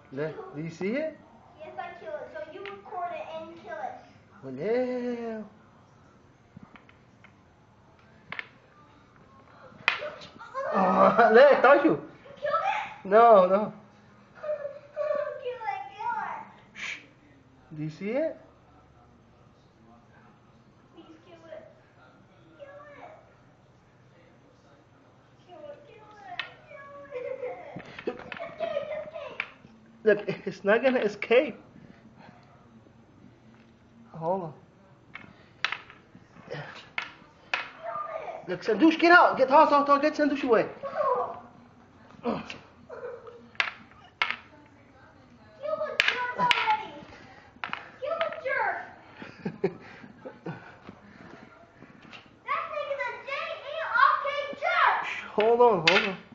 Do you see it? Yes, I kill it. So you record it and kill it. Well, yeah. Oh, look, don't you? You killed it? No, no. Kill it. Shh. Do you see it? Please kill it. Kill it. Escape. Look, it's not gonna escape. Hold on. Look, Sandush, get out. Get talk, get Sandush away. Kill the jerk already. Kill the jerk. That thing is a JE arcade jerk. Hold on.